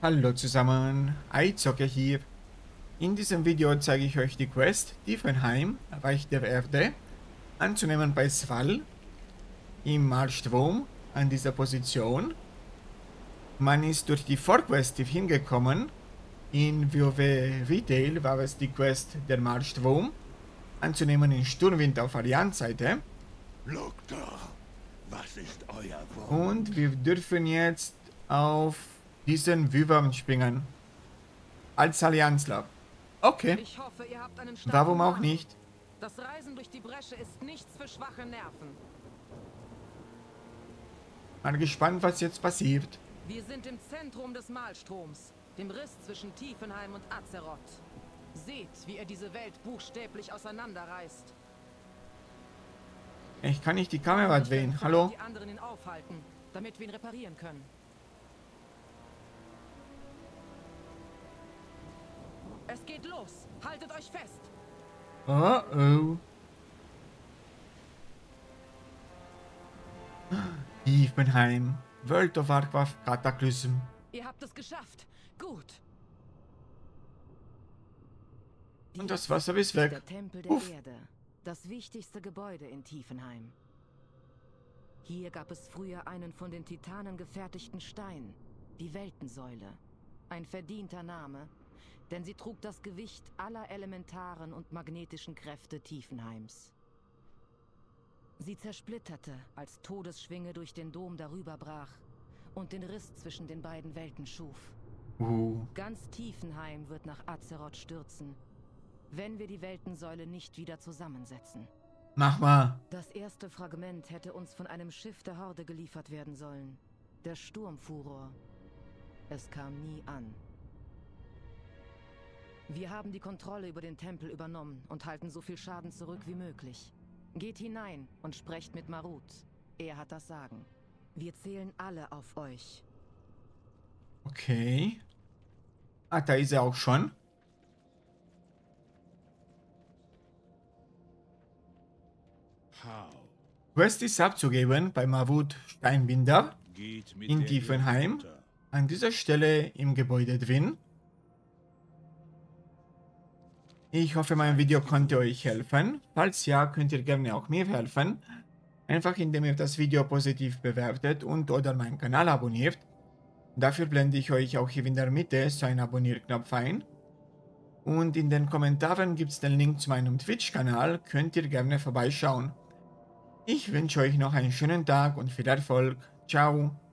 Hallo zusammen, iZocker hier. In diesem Video zeige ich euch die Quest Tiefenheim, Reich der Erde, anzunehmen bei Sval im Marstrom an dieser Position. Man ist durch die Vorquest hingekommen. In WoW Retail war es die Quest der Marstrom, anzunehmen in Sturmwind auf Allianz-Seite. Loktor, was ist euer Wunsch? Und wir dürfen jetzt auf diesen Wyvern springen. Als Allianzler. Okay. Ich hoffe, ihr habt einen starken Warum auch Magen. nicht? Das Reisen durch die Bresche ist nichts für schwache Nerven. Mal gespannt, was jetzt passiert. Wir sind im Zentrum des Malstroms, dem Riss zwischen Tiefenheim und Azeroth. Seht, wie er diese Welt buchstäblich auseinanderreißt. Ich kann nicht die Kamera Ich werde drehen. vor Hallo? die anderen ihn aufhalten, damit wir ihn reparieren können. Es geht los. Haltet euch fest. Oh oh. Tiefenheim. World of Warcraft Cataclysm. Ihr habt es geschafft. Gut. Und das Wasser ist weg. Der Tempel der Uff. Erde. Das wichtigste Gebäude in Tiefenheim. Hier gab es früher einen von den Titanen gefertigten Stein, die Weltensäule. Ein verdienter Name, denn sie trug das Gewicht aller elementaren und magnetischen Kräfte Tiefenheims. Sie zersplitterte, als Todesschwinge durch den Dom darüber brach und den Riss zwischen den beiden Welten schuf. Ganz Tiefenheim wird nach Azeroth stürzen, wenn wir die Weltensäule nicht wieder zusammensetzen. Mach mal. Das erste Fragment hätte uns von einem Schiff der Horde geliefert werden sollen. Der Sturmfuror. Es kam nie an. Wir haben die Kontrolle über den Tempel übernommen und halten so viel Schaden zurück wie möglich. Geht hinein und sprecht mit Marut. Er hat das Sagen. Wir zählen alle auf euch. Okay. Ah, da ist er auch schon. Quest ist abzugeben bei Marut Steinbinder Geht mit in der Tiefenheim. runter. An dieser Stelle im Gebäude drin. Ich hoffe, mein Video konnte euch helfen. Falls ja, könnt ihr gerne auch mir helfen. Einfach indem ihr das Video positiv bewertet und oder meinen Kanal abonniert. Dafür blende ich euch auch hier in der Mitte so einen Abonnierknopf ein. Und in den Kommentaren gibt es den Link zu meinem Twitch-Kanal, könnt ihr gerne vorbeischauen. Ich wünsche euch noch einen schönen Tag und viel Erfolg. Ciao.